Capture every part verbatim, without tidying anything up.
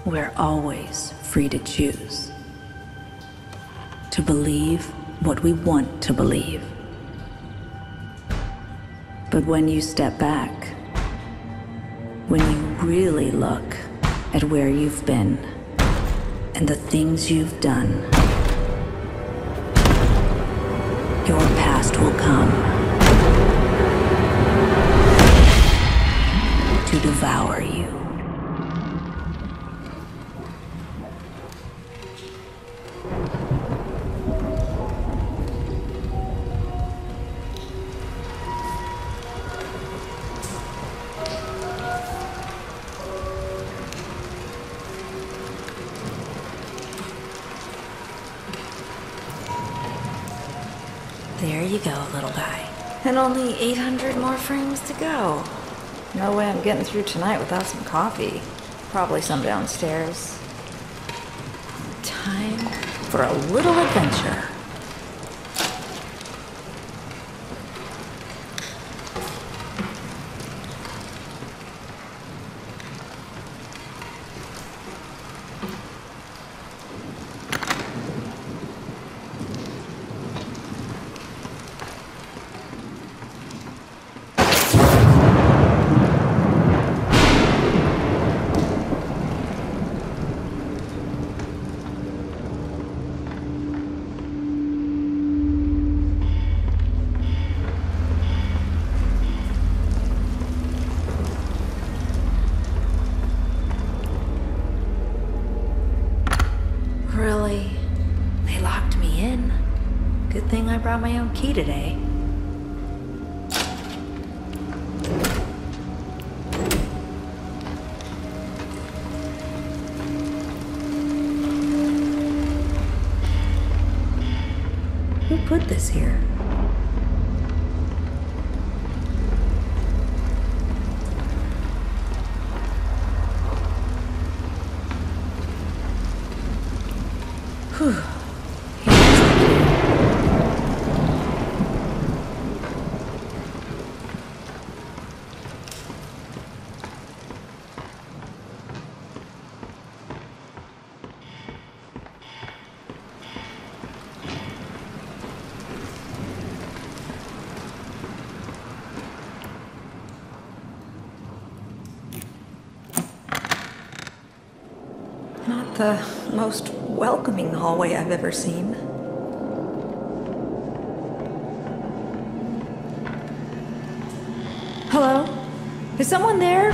we're always free to choose. To believe what we want to believe. But when you step back, when you really look at where you've been and the things you've done, your past will come to devour you. There you go, little guy. And only eight hundred more frames to go. No way I'm getting through tonight without some coffee. Probably some downstairs. Time for a little adventure. Really? They locked me in. Good thing I brought my own key today. Who put this here? Whew. Not the most welcoming hallway I've ever seen. Hello? Is someone there?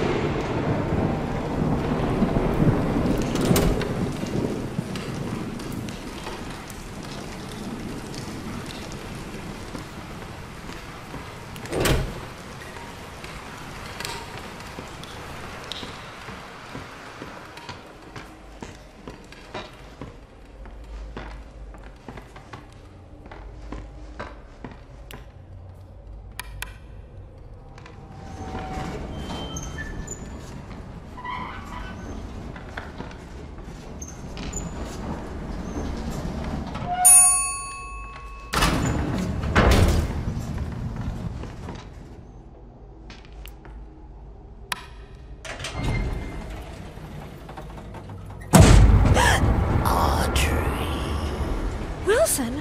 Wilson?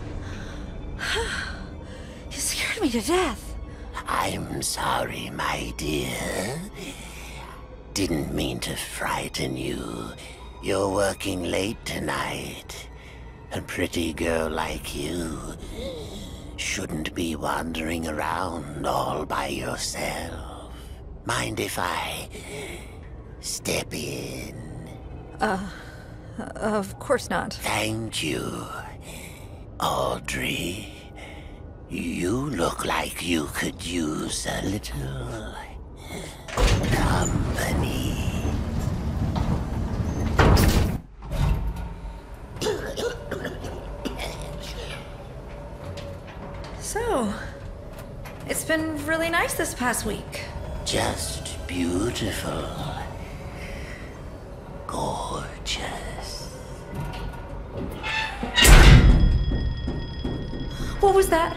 You scared me to death. I'm sorry, my dear. Didn't mean to frighten you. You're working late tonight. A pretty girl like you shouldn't be wandering around all by yourself. Mind if I step in? Uh, of course not. Thank you. Audrey, you look like you could use a little company. So, it's been really nice this past week. Just beautiful. Gorgeous. What was that?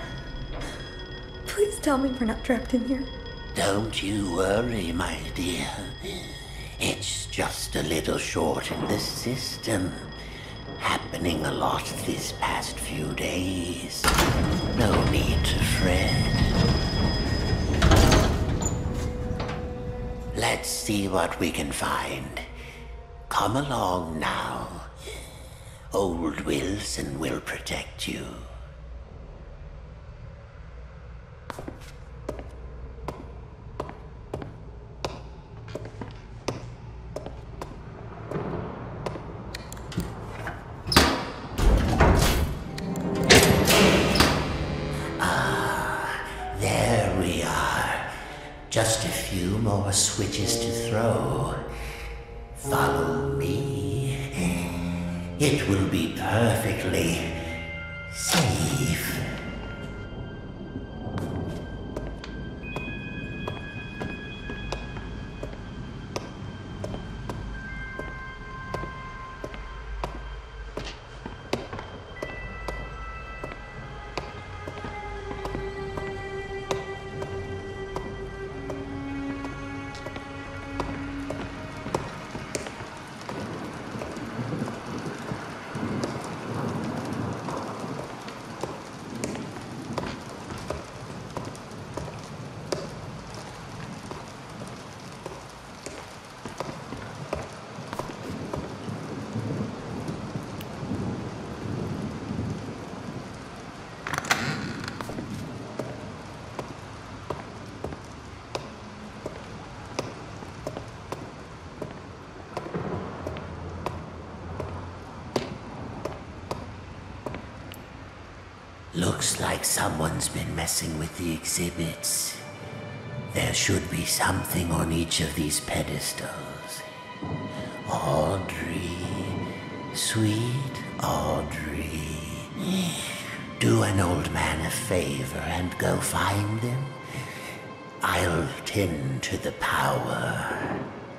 Please tell me we're not trapped in here. Don't you worry, my dear. It's just a little short in the system. Happening a lot these past few days. No need to fret. Let's see what we can find. Come along now. Old Wilson will protect you. Just a few more switches to throw. Follow me. It will be perfectly safe. Looks like someone's been messing with the exhibits. There should be something on each of these pedestals. Audrey, sweet Audrey. Do an old man a favor and go find them. I'll tend to the power.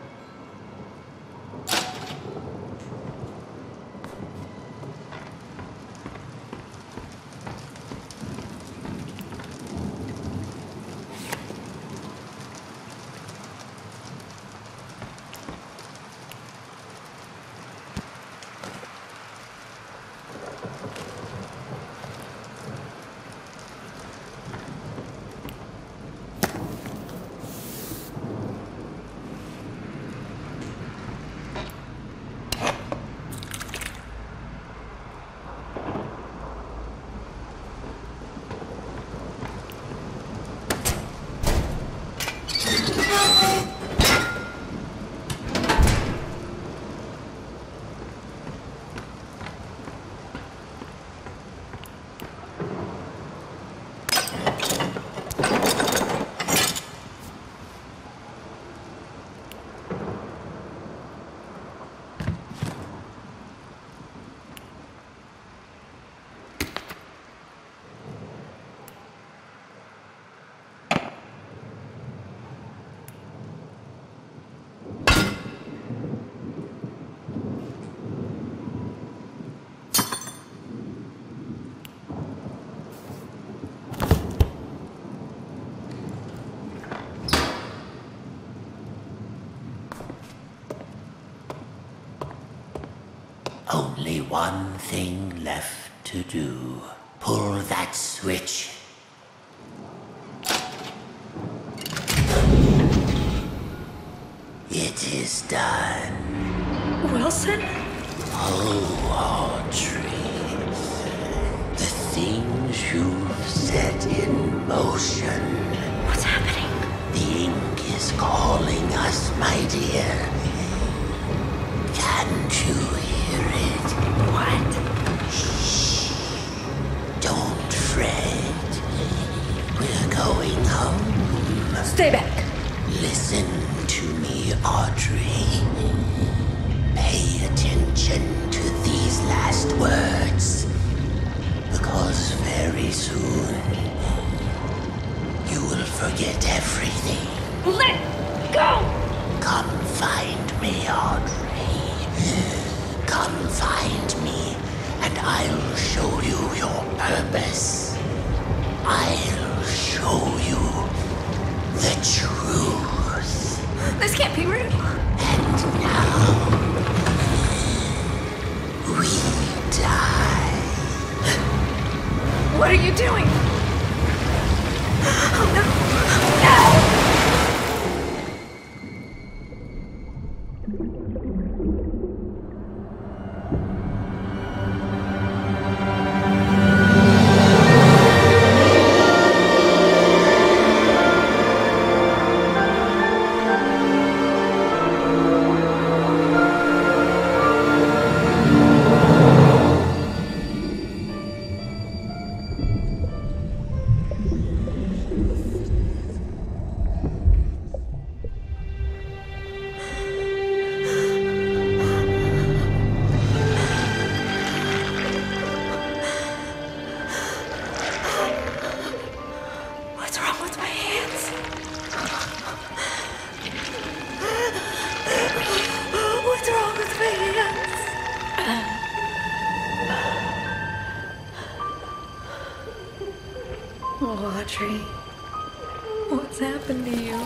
Only one thing left to do. Pull that switch. It is done. Wilson? Oh, Audrey. The things you've set in motion. What's happening? The ink is calling us, my dear. Can't you hear it? What? Shh. Don't fret. We're going home. Stay back. Listen to me, Audrey. Pay attention to these last words. Because very soon, you will forget everything. Let go! Come find me, Audrey. Come find me, and I'll show you your purpose. I'll show you the truth. This can't be real. And now, we die. What are you doing? Oh no! No! Audrey, what's happened to you?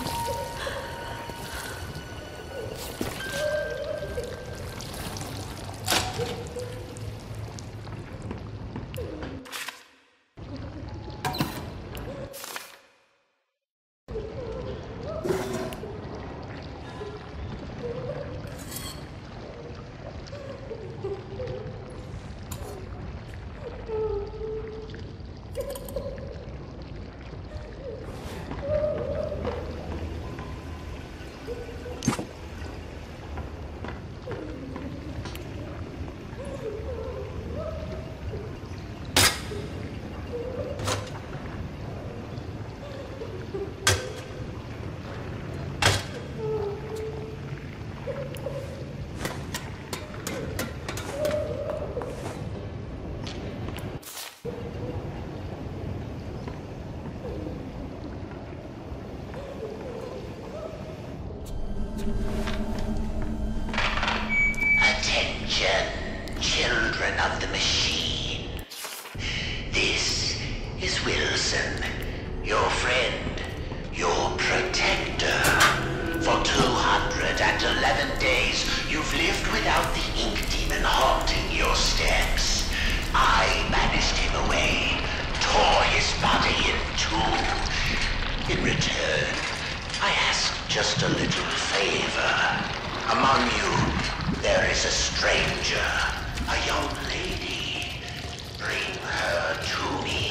Attention, children of the machine. This is Wilson, your friend, your protector. For two hundred eleven days, you've lived without the ink demon haunting your steps. I banished him away, tore his body in two. In return, I asked just a little favor. Among you, there is a stranger, a young lady. Bring her to me.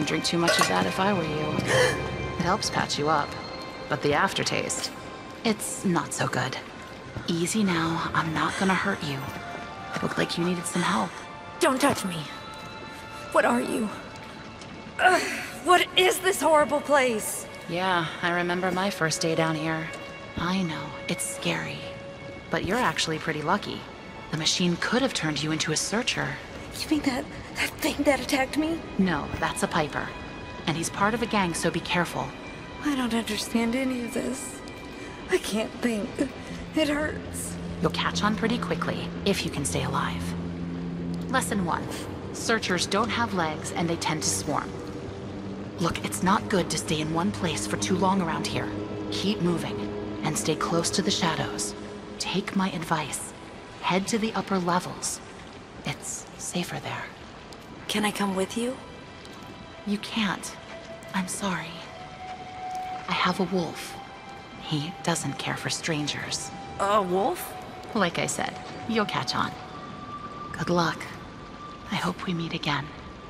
drink too much of that if I were you. It helps patch you up, but the aftertaste, it's not so good. Easy now, I'm not gonna hurt you. It looked like you needed some help. Don't touch me. What are you? Ugh, what is this horrible place? Yeah, I remember my first day down here. I know, it's scary. But you're actually pretty lucky. The machine could have turned you into a searcher. You mean that, that thing that attacked me? No, that's a Piper. And he's part of a gang, so be careful. I don't understand any of this. I can't think. It hurts. You'll catch on pretty quickly, if you can stay alive. Lesson one. Searchers don't have legs, and they tend to swarm. Look, it's not good to stay in one place for too long around here. Keep moving, and stay close to the shadows. Take my advice. Head to the upper levels. It's safer there. Can I come with you? You can't. I'm sorry. I have a wolf. He doesn't care for strangers. A wolf? Like I said, you'll catch on. Good luck. I hope we meet again.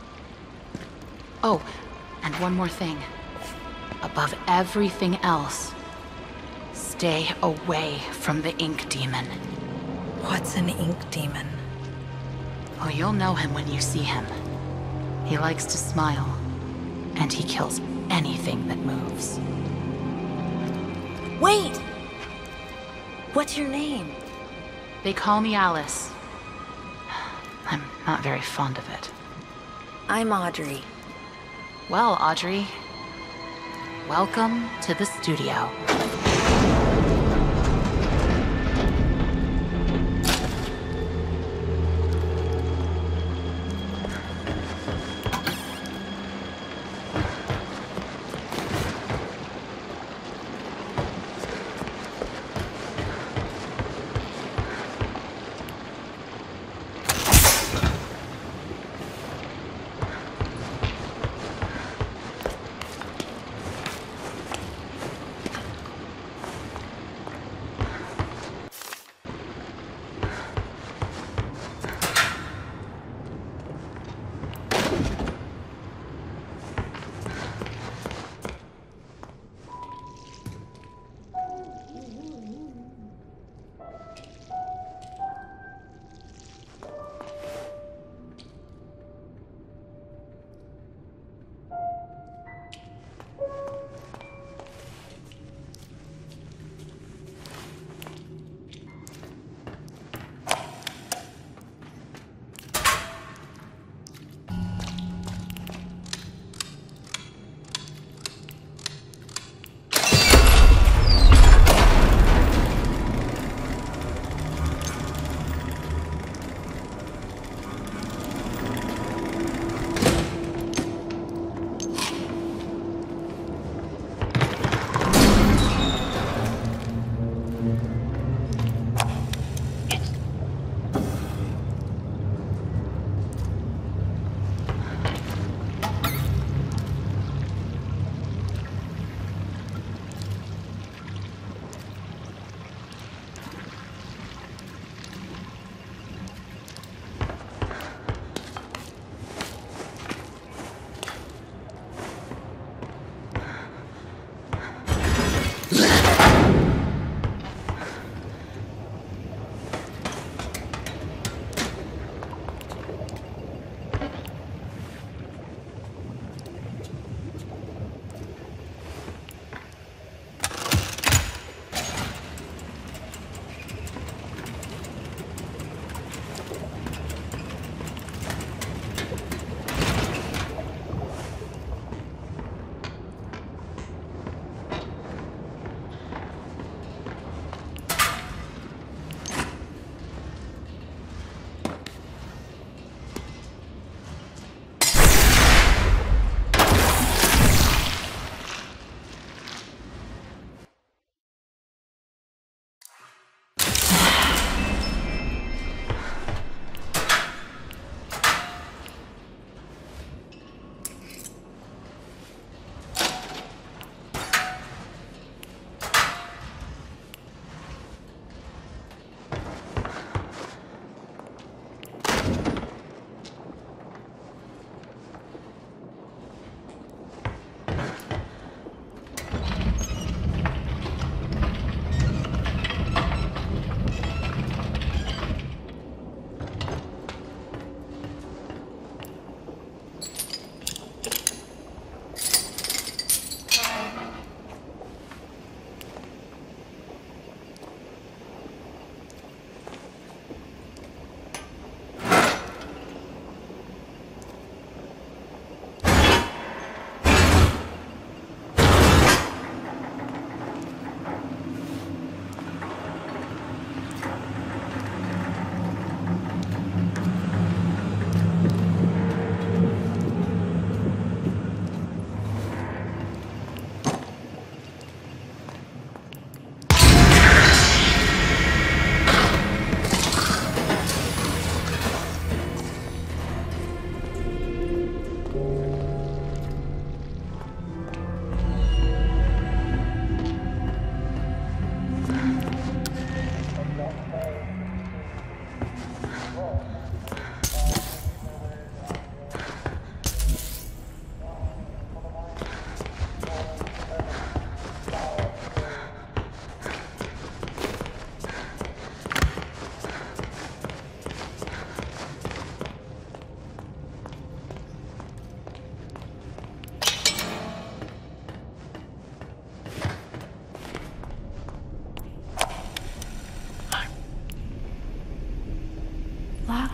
Oh, and one more thing. Above everything else, stay away from the ink demon. What's an ink demon? Oh, you'll know him when you see him. He likes to smile, and he kills anything that moves. Wait! What's your name? They call me Alice. I'm not very fond of it. I'm Audrey. Well, Audrey, welcome to the studio.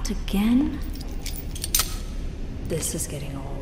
Not again? This is getting old.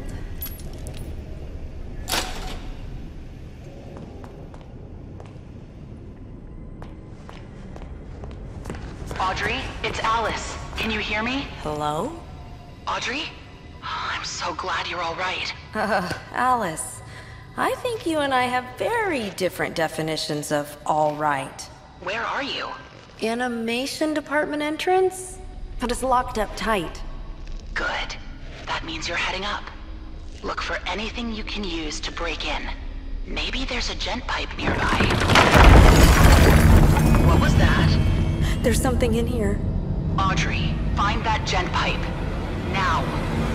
Audrey, it's Alice. Can you hear me? Hello? Audrey? Oh, I'm so glad you're all right. Uh, Alice, I think you and I have very different definitions of all right. Where are you? Animation department entrance? But it's locked up tight. Good. That means you're heading up. Look for anything you can use to break in. Maybe there's a gent pipe nearby. What was that? There's something in here. Audrey, find that gent pipe. Now.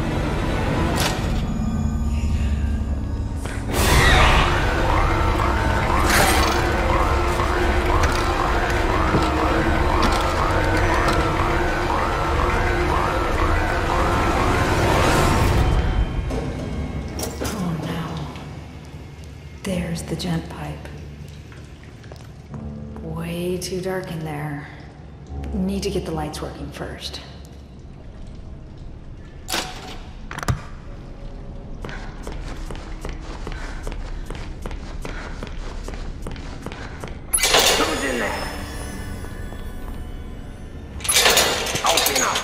Oh no. There's the gent pipe. Way too dark in there. Need to get the lights working first. Who's in there? Open up!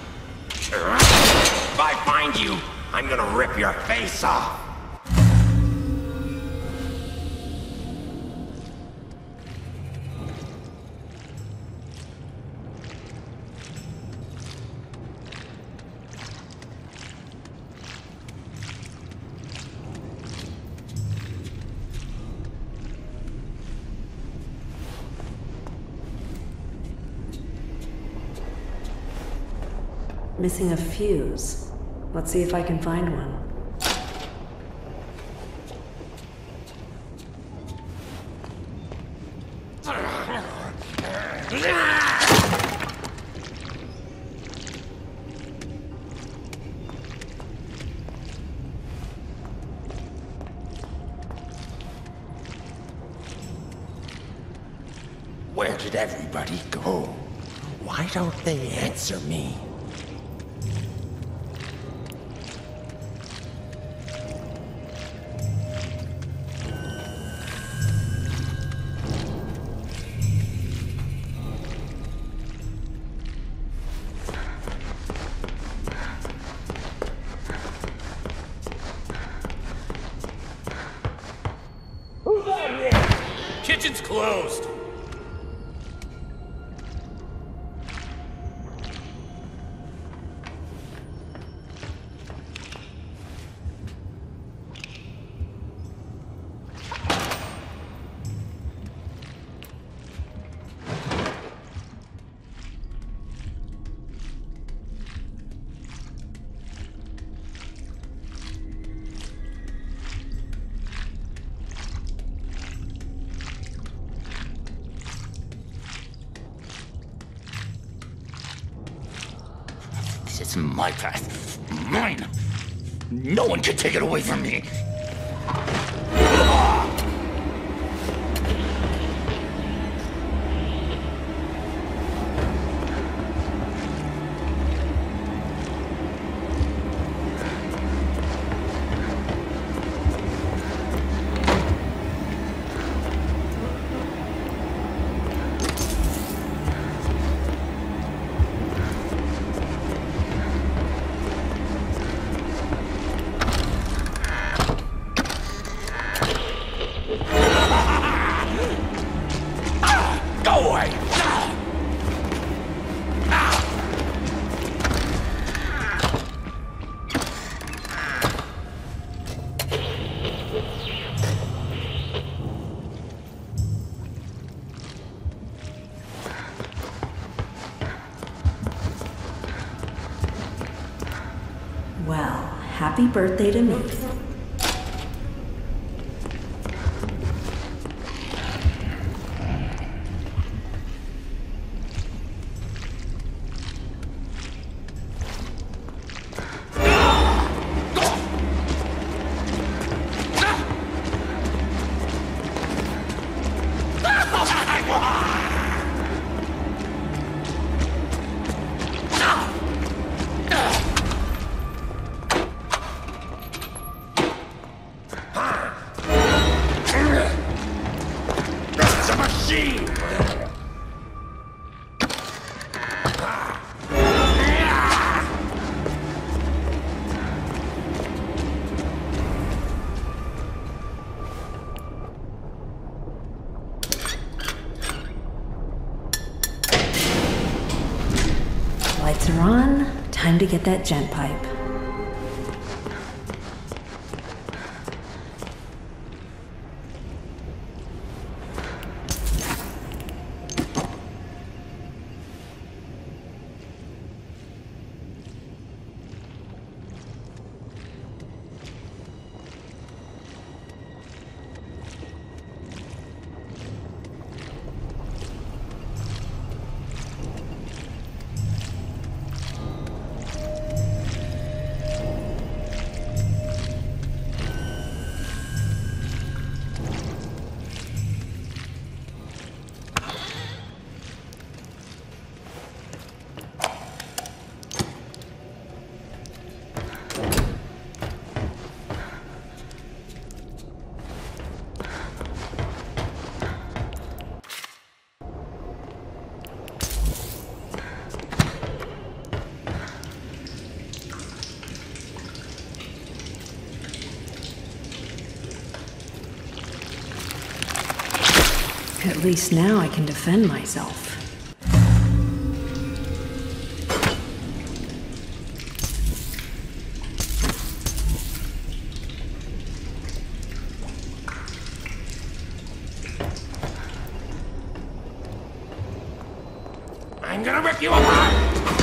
If I find you, I'm gonna rip your face off! Missing a fuse. Let's see if I can find one. Where did everybody go? Why don't they answer me? Kitchen's closed. It's my path. Mine. No one can take it away from me. Go away! Well, happy birthday to me. see! Lights are on. Time to get that gent pipe. At least now I can defend myself. I'm gonna rip you apart!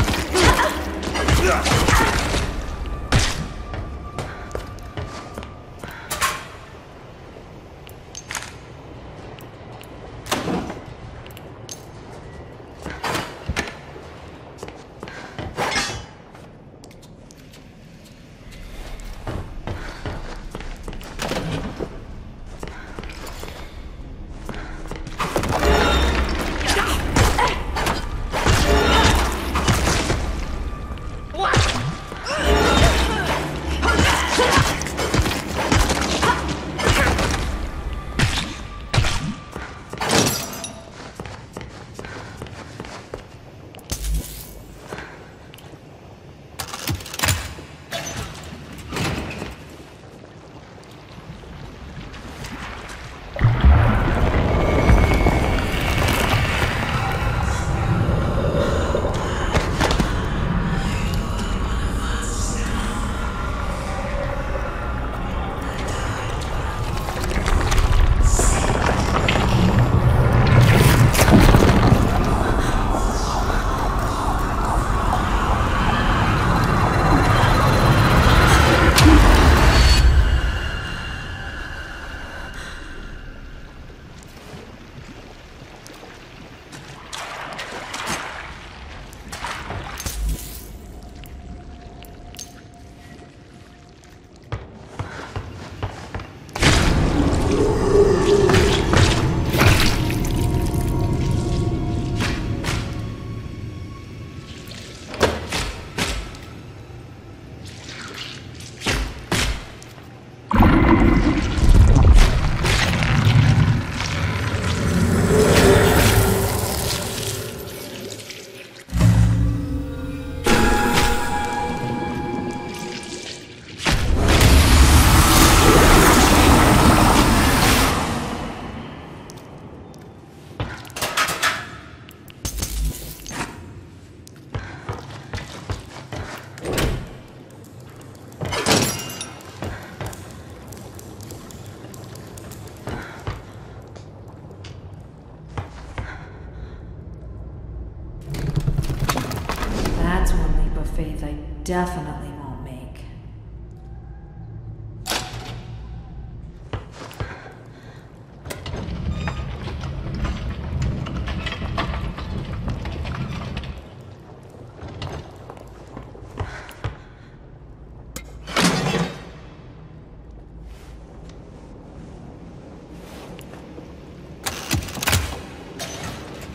Faith I definitely won't make.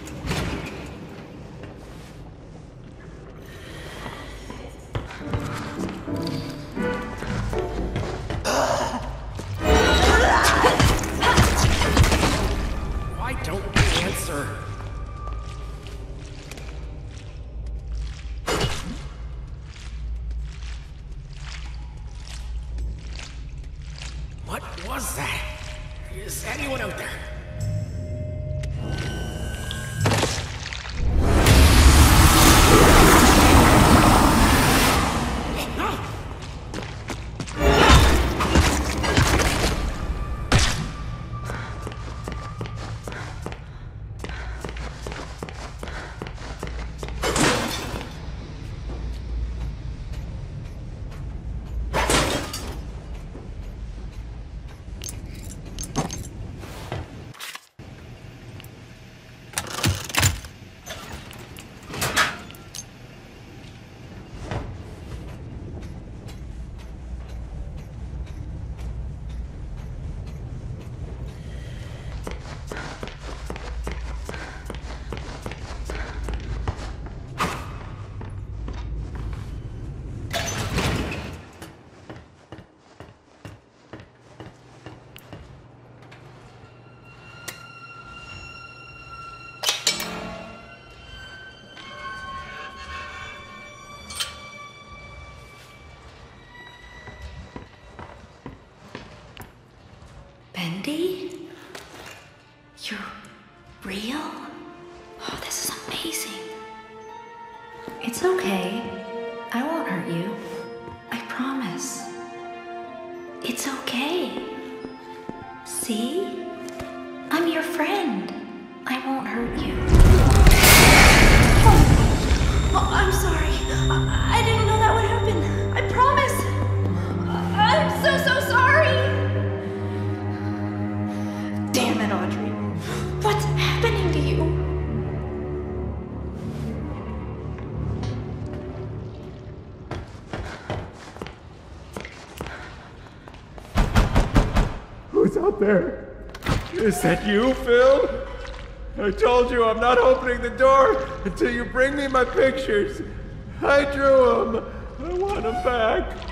You Is anyone out there? Bendy? You're real? Oh, this is amazing. It's okay. I won't hurt you. I promise. It's okay. See? I'm your friend. I won't hurt you. Oh, oh I'm sorry. I, I didn't know that would happen. I promise. I'm so, so sorry. Damn it, Audrey. What's happening to you? Who's out there? Is that you, Phil? I told you I'm not opening the door until you bring me my pictures. I drew them. I want them back.